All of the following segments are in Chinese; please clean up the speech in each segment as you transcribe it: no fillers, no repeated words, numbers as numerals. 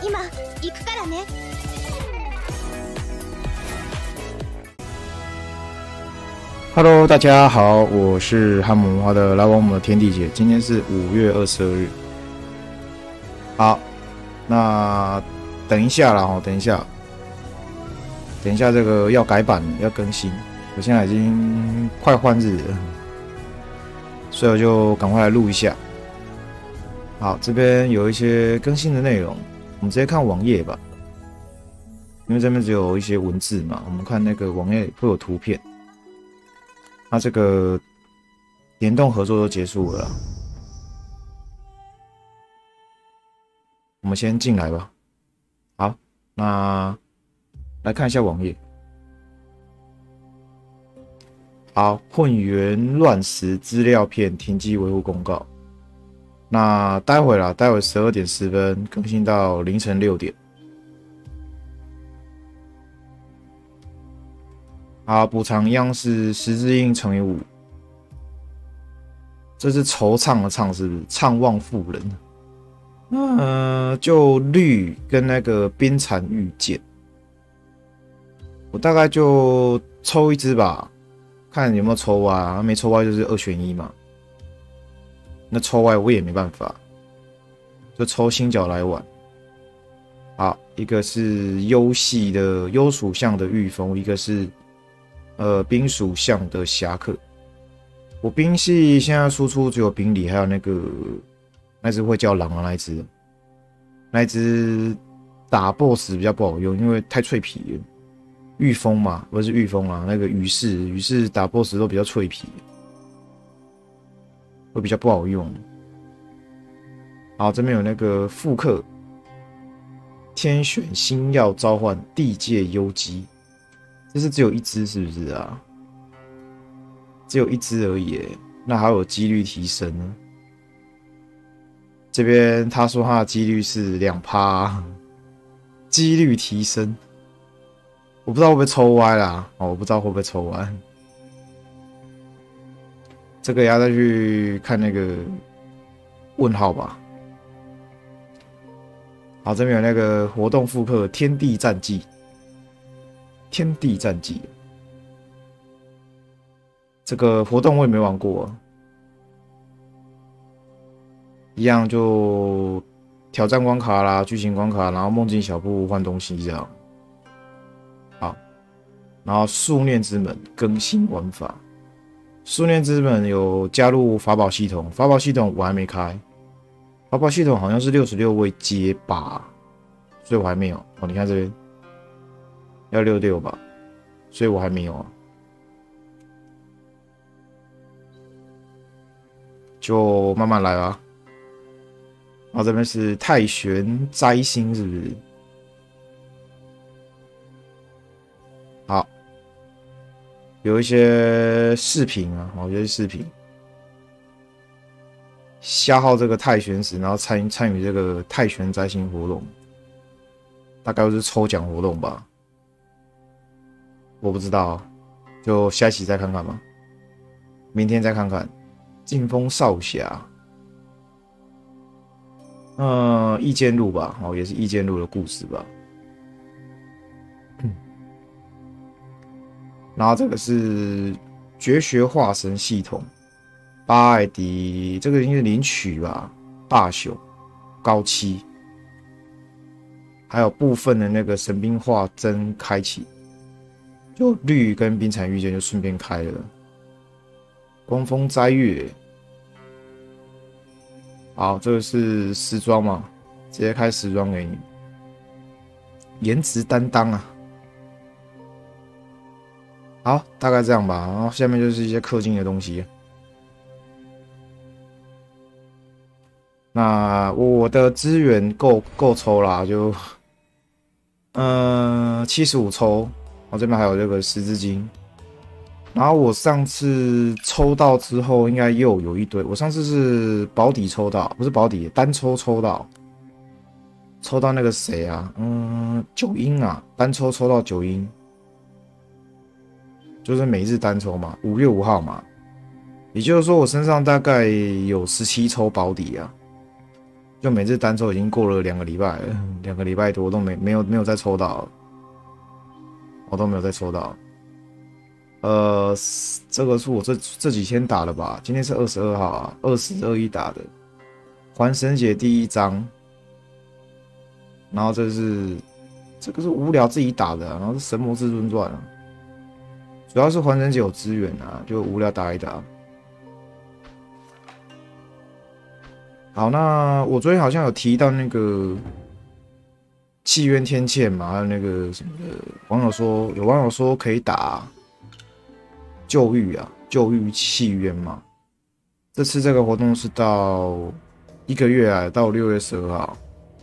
今行くからね。 Hello， 大家好，我是汉姆文化的来往我们的天地姐，今天是5月22日。好，那等一下啦，等一下这个要改版要更新，我现在已经快换日了，所以我就赶快来录一下。好，这边有一些更新的内容，我们直接看网页吧，因为这边只有一些文字嘛，我们看那个网页会有图片。那这个联动合作都结束了啦，我们先进来吧。好，那来看一下网页。好，混元乱石资料片停机维护公告。那待会12点10分更新到凌晨6点。好，补偿一样是十字印乘以5。这是惆怅的怅，是不是？怅望妇人。就绿跟那个冰蚕玉剑，我大概就抽一只吧，看有没有抽歪啊，没抽歪就是2选1嘛。那抽歪我也没办法，就抽星角来玩。好，一个是优系的优属相的御风，一个是冰属相的侠客。我兵系现在输出只有冰里，还有那只会叫狼的那一只打 BOSS 比较不好用，因为太脆皮了。御风嘛，不是御风啊，那个羽士打 BOSS 都比较脆皮，会比较不好用。好，这边有那个复刻天选星耀召唤地界幽姬，这是只有一只是不是啊？只有一只而已耶，那还有几率提升呢？这边他说他的几率是2%，几率提升，我不知道会不会抽歪啦。我不知道会不会抽歪。这个要再去看那个问号吧。好，这边有那个活动复刻天地战记，这个活动我也没玩过啊。一样就挑战关卡啦、剧情关卡，然后梦境小铺换东西这样。好，然后数念之门更新玩法，数念之门有加入法宝系统，法宝系统我还没开，法宝系统好像是66位街吧，所以我还没有。哦，你看这边要66吧，所以我还没有啊。就慢慢来吧。然后这边是太玄摘星，是不是？好，有一些视频啊，有些视频消耗这个太玄石，然后参与这个太玄摘星活动，大概就是抽奖活动吧。我不知道，就下一期再看看吧，明天再看看。劲风少侠，异剑录吧，也是异剑录的故事吧。然后这个是绝学化神系统，巴艾迪，这个应该是领取吧，大雄、高七，还有部分的那个神兵化真开启，就绿跟冰蚕玉剑就顺便开了。光风摘月，好，这个是时装嘛，直接开时装给你，颜值担当啊。好，大概这样吧，然后下面就是一些氪金的东西。那我的资源够抽啦，就75抽，我这边还有这个十字金。然后我上次抽到之后，应该又有一堆。我上次是保底抽到，不是保底，单抽到那个谁啊？九阴啊，单抽到九阴，就是每日单抽嘛，5月5号嘛。也就是说，我身上大概有17抽保底啊。 就每次单抽已经过了2个礼拜了，2个礼拜多都没有再抽到，我都没有再抽到。这个是我这几天打的吧？今天是22号啊，2021打的，还神节第1章。然后这个是无聊自己打的、啊，然后是神魔至尊传啊，主要是还神节有资源啊，就无聊打一打。好，那我昨天好像有提到那个契约天堑嘛，还有那个什么的，有网友说可以打旧域啊，旧域契约嘛。这次这个活动是到1个月啊，到6月12号。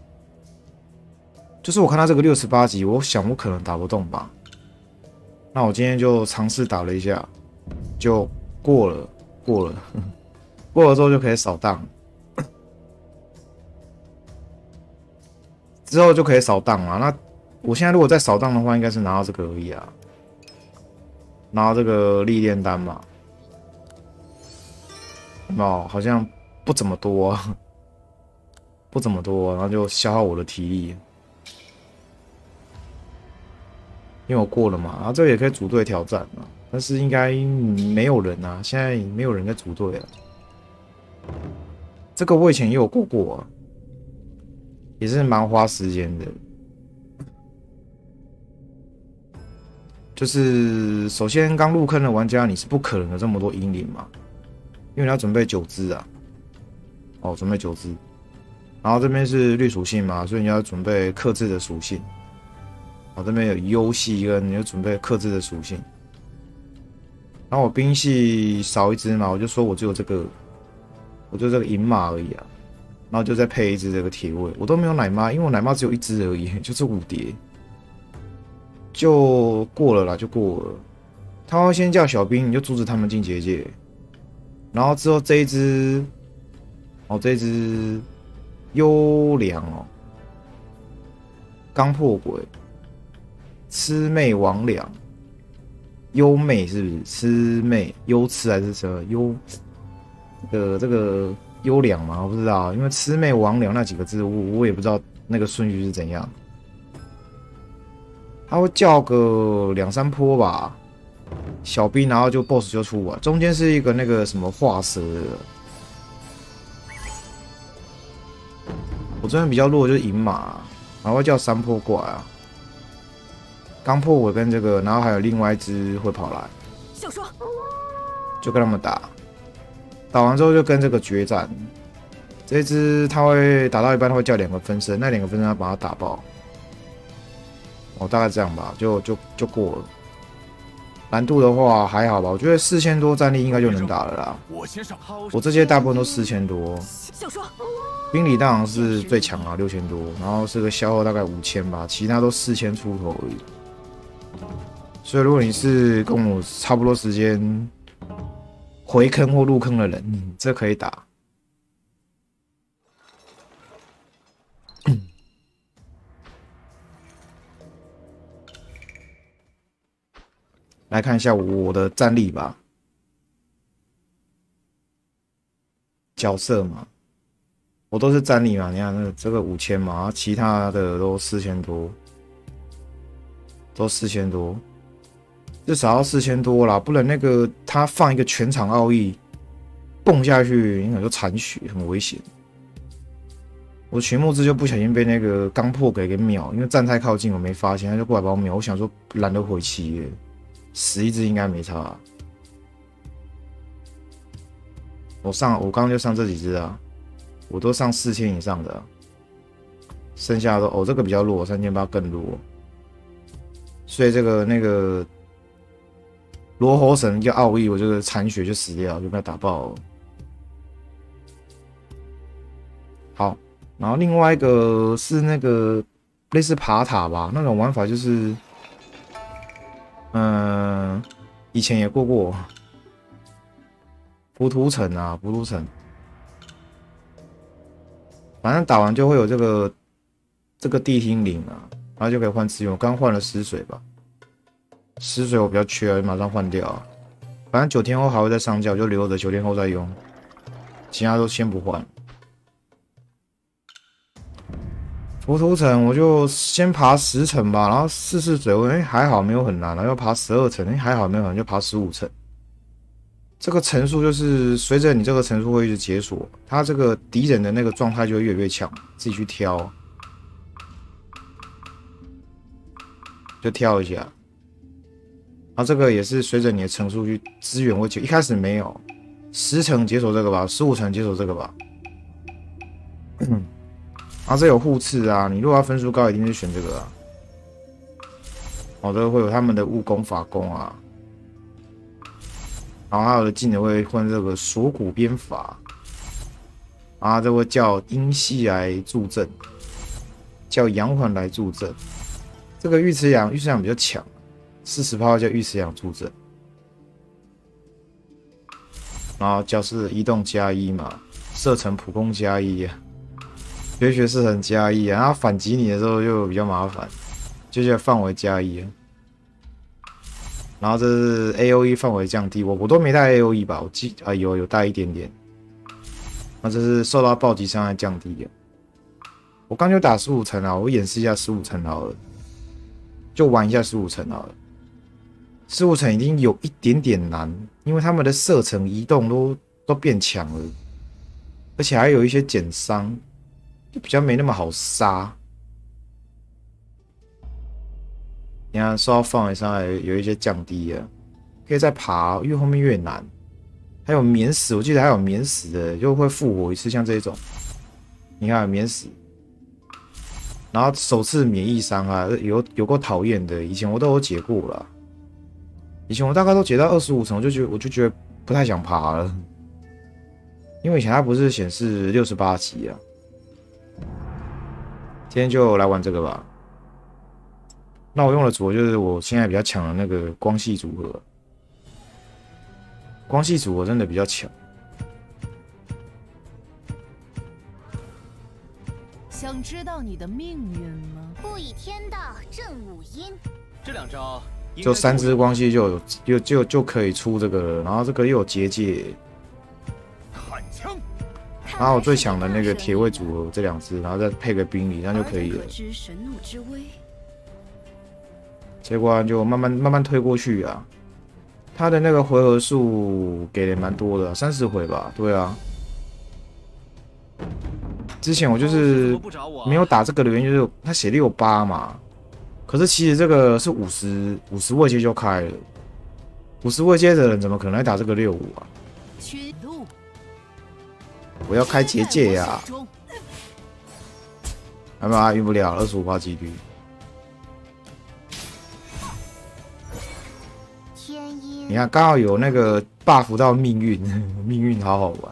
就是我看到这个68级，我想我可能打不动吧。那我今天就尝试打了一下，就过了，过了之后就可以扫荡。之后就可以扫荡嘛。那我现在如果再扫荡的话，应该是拿到这个而已啊，拿到这个历练单嘛。哦，好像不怎么多、啊，不怎么多、啊，然后就消耗我的体力。因为我过了嘛，然后这个也可以组队挑战嘛，但是应该没有人啊，现在没有人在组队了。这个我以前也有过啊。也是蛮花时间的，就是首先刚入坑的玩家，你是不可能有这么多英灵嘛，因为你要准备9只啊，哦，准备9只，然后这边是绿属性嘛，所以你要准备克制的属性，哦，这边有优系跟你要准备克制的属性，然后我兵系少1只嘛，我就说我只有这个，我就这个银马而已啊。然后就再配1只这个铁卫，我都没有奶妈，因为我奶妈只有1只而已，就是5叠，就过了啦，就过了。他会先叫小兵，你就阻止他们进结界，然后之后这一只，哦，这一只优良哦，刚破鬼，魑魅魍魉，优魅是不是？魑魅优魑还是什么优？这个。优良嘛，我不知道，因为魑魅魍魉那几个字，我也不知道那个顺序是怎样。他会叫个2、3波吧，小兵，然后就 BOSS 就出完，中间是一个那个什么化蛇的。我这边比较弱的就是银马，然后会叫3波怪啊，刚破我跟这个，然后还有另外1只会跑来，就跟他们打。打完之后就跟这个决战，这只他会打到一半，他会叫2个分身，那2个分身要把它打爆。哦，大概这样吧，就过了。难度的话还好吧，我觉得4000多战力应该就能打了啦。我这些大部分都4000多，兵理当然是最强啊，6000多，然后是个消耗大概5000吧，其他都4000出头而已。所以如果你是跟我差不多时间。回坑或入坑的人，这可以打。来看一下我的战力吧，角色嘛，我都是战力嘛。你看那这个5000嘛，其他的都4000多，都4000多。至少要4000多啦，不然那个他放一个全场奥义蹦下去，应该就残血，很危险。我群木之就不小心被那个刚破给秒，因为站太靠近，我没发现，他就过来把我秒。我想说懒得回气耶，死1只应该没差啊。我刚刚就上这几只啊，我都上4000以上的、啊，剩下的都这个比较弱，3800更弱，所以这个那个。罗喉神一个奥义，我这个残血就死掉，就被他打爆了。好，然后另外一个是那个类似爬塔吧，那种玩法就是，以前也过浮屠城啊，浮屠城，反正打完就会有这个地听灵啊，然后就可以换资源。我刚换了湿水吧。湿水我比较缺，马上换掉啊。反正9天后还会再上架，就留着9天后再用，其他都先不换。 佛图层我就先爬10层吧，然后试试水温，还好没有很难，然后又爬12层，还好没有很难，就爬15层。这个层数就是随着你这个层数会一直解锁，它这个敌人的那个状态就会越来越强，自己去挑，就挑一下。然后这个也是随着你的层数去资源会解，一开始没有10层解锁这个吧，15层解锁这个吧。然后这有护刺啊，你如果要分数高，一定是选这个啊。哦，这个会有他们的武功法功啊，然后还有的技能会换这个锁骨鞭法，然后这会叫阴系来助阵，叫阳环来助阵。这个御池阳比较强，40炮叫御池阳助阵，然后角色移动+1嘛，射程普攻+1啊。学射程+1啊，然后反击你的时候就比较麻烦，就是范围+1啊。然后这是 AOE 范围降低，我都没带 AOE 吧？我记啊有带一点点。那这是受到暴击伤害降低的。我刚就打15层啊，我演示一下15层好了，就玩一下15层好了。15层已经有一点点难，因为他们的射程移动都变强了，而且还有一些减伤。就比较没那么好杀。你看，受到范围伤害有一些降低了，可以再爬，越后面越难。还有免死，我记得还有免死的，就会复活一次，像这一种。你看免死，然后首次免疫伤害，有够讨厌的。以前我都有解过了，以前我大概都解到25层，我就觉得不太想爬了，因为以前它不是显示68级啊。今天就来玩这个吧。那我用的组合就是我现在比较强的那个光系组合。光系组合真的比较强。 想知道你的命运吗？ 不以天道正五阴。 这2招就3只光系就可以出这个了，然后这个又有结界。 喊枪。 然后我最强的那个铁卫组合这2只，然后再配个冰礼，这样就可以了。这关就慢慢推过去啊。他的那个回合数给的蛮多的，30回吧？对啊。之前我就是没有打这个的原因，就是他写68嘛。可是其实这个是50位阶就开了，50位阶的人怎么可能来打这个65啊？我要开结界呀！还没运不了，25%几率。你看，刚好有那个 buff 到命运，命运好好玩。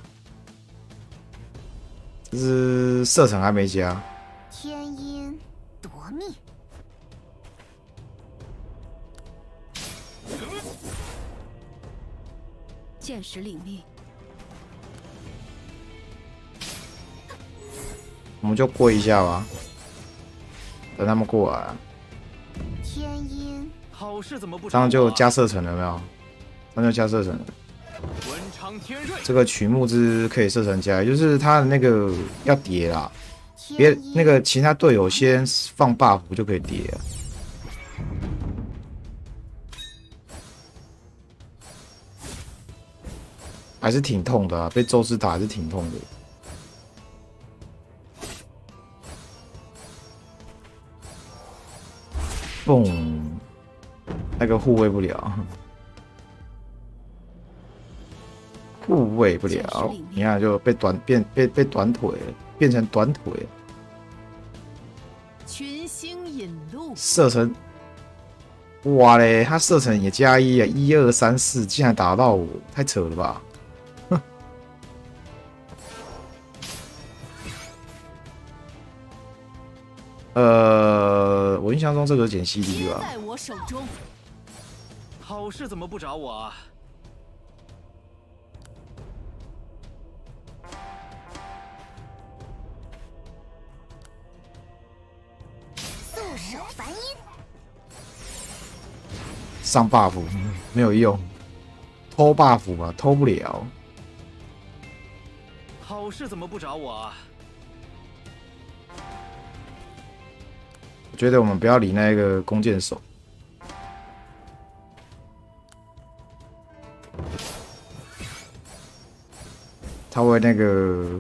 这是射程还没加。 天阴夺命。 见识领命。 我们就过一下吧，等他们过来。 天阴， 好事怎么不？ 这样就加射程了没有？这样就加射程了。 文昌天瑞， 这个曲目之可以射程加，就是他的那个要叠啦，别那个其他队友先放 buff 就可以叠了。还是挺痛的啊，被宙斯打还是挺痛的。嘣，那个护卫不了，护卫不了，你看就被被短腿了，变成短腿了。 群星引路， 射程，哇嘞，他射程也加1啊，1、2、3、4，竟然打到我，太扯了吧！我印象中这个减 CD 吧。 在我手中。 好事怎么不找我啊？ 素手凡音。 上 buff 没有用，偷 buff 嘛，偷不了。 好事怎么不找我啊？ 我觉得我们不要理那个弓箭手。他会那个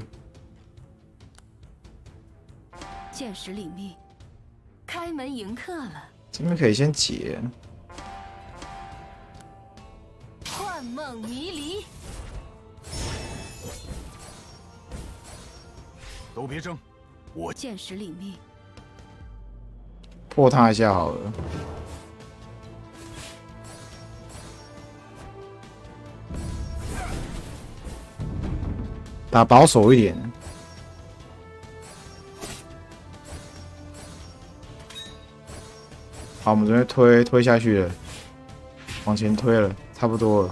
见识领命，开门迎客了。 这边可以先解， 幻梦迷离， 都别争，我见识领命。 破他一下好了。打保守一点。好，我们这边推下去了，往前推了，差不多了。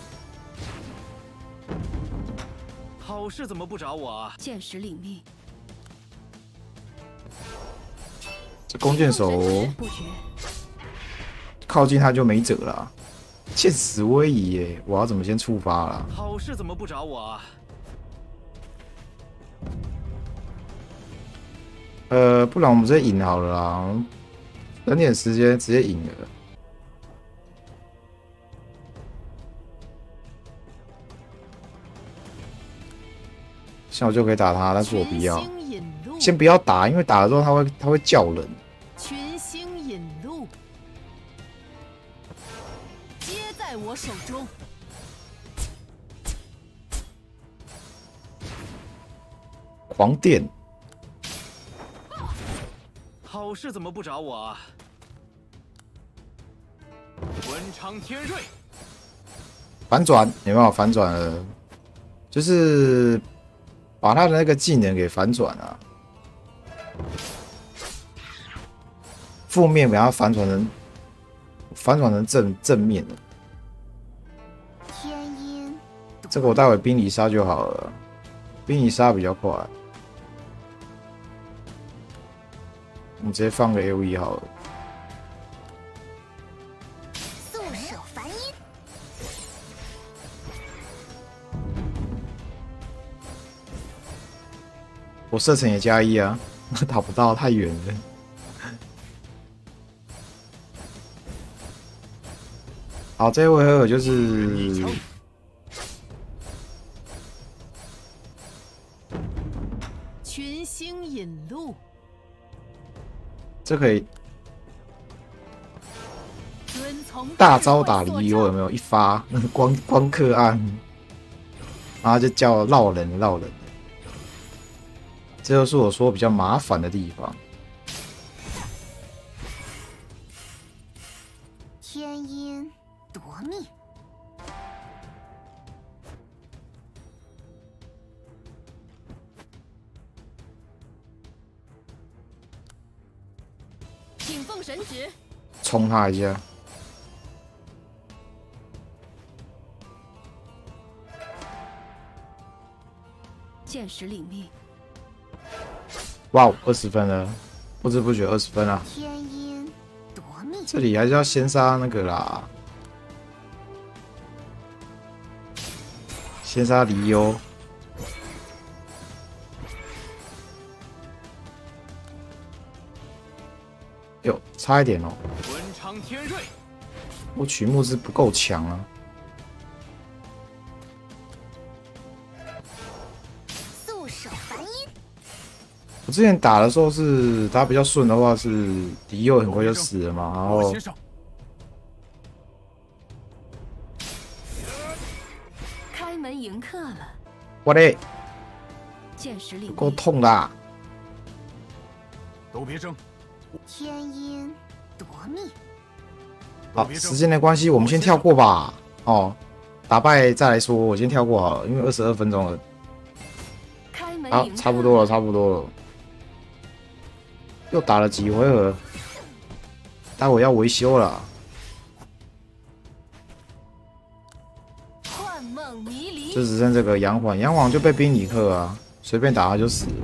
好事怎么不找我啊？ 见识领命， 这弓箭手不绝。 靠近他就没辙了，见死威仪耶！我要怎么先触发了？ 好事怎么不找我啊？ 不然我们直接赢好了啦，等点时间直接赢了。像我就可以打他，但是我不要， 群星引路， 先不要打，因为打了之后他会叫人。 群星引路，皆在我手中。 狂电， 好事怎么不找我啊？文昌天瑞， 反转有没有反转了？就是把他的那个技能给反转了，负面把它反转成正面了。 天阴， 这个我待会冰里杀就好了，冰里杀比较快。我们直接放个 AOE 好了。 素手凡音， 我射程也加1啊，打不到太远了。好，这回合就是群星引路， 这可以遵从大招打离有没有？一发光刻按，然后就叫绕人。这就是我说比较麻烦的地方。 天阴夺命， 请奉神旨。 冲他一下， 见识领命， 哇，20分了，不知不觉20分了。 天阴夺命， 这里还是要先杀那个啦，先杀离忧。哟，差一点哦， 文昌天瑞， 我曲目是不够强啊。 素手凡音， 我之前打的时候是打比较顺的话是敌友很快就死了嘛，然后我先上。 开门迎客了。 我嘞见识领够命， 痛的啊。 都别争， 天阴夺命， 好，时间的关系，我们先跳过吧。哦，打败再来说，我先跳过好了，因为22分钟了。好， 开门迎客。 差不多了，差不多了。又打了几回合，待会要维修了。 幻梦迷离， 就只剩这个杨晃，杨晃就被宾里克啊，随便打他就死了。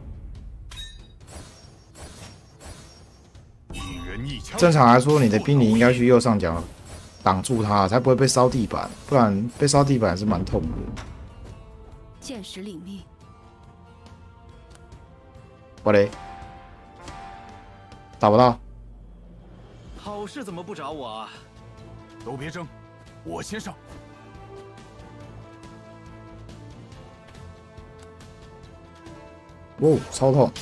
一人一枪。 正常来说，你的宾里应该去右上角挡住他，才不会被烧地板，不然被烧地板是蛮痛的。 见识领命， 我嘞， 打不到。 好事怎么不找我啊？ 都别争，我先上。 哦，超痛！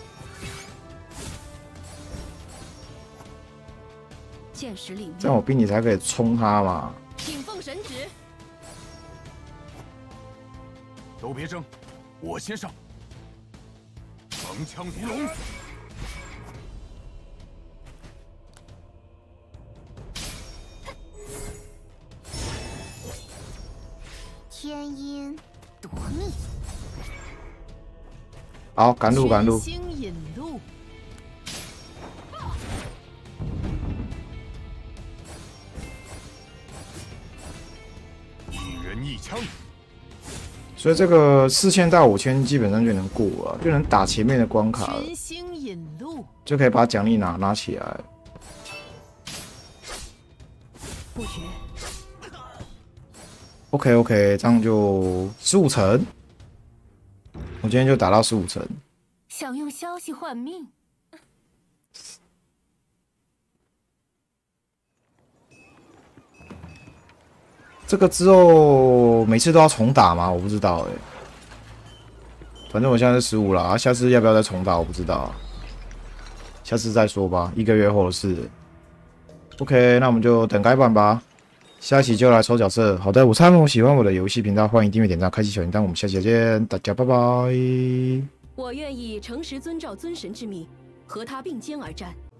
见识领这样我兵你才可以冲他嘛。 请奉神旨。 都别争，我先上。横枪屠龙。 天阴夺命， 好，赶路赶路。 星引路。 一人一枪。 所以这个4000到5000基本上就能过了，就能打前面的关卡了， 群星引路。 就可以把奖励拿起来。 不绝。 OK， 这样就15层。我今天就打到15层。 想用消息换命？ 这个之后每次都要重打吗？我不知道反正我现在是15了，下次要不要再重打我不知道，下次再说吧，1个月后的事。OK， 那我们就等改版吧。下一期就来抽角色。好的，我是阿龙，喜欢我的游戏频道，欢迎订阅、点赞、开启小铃铛。我们下期再见，大家拜拜。 我愿意诚实遵照尊神之命，和他并肩而战。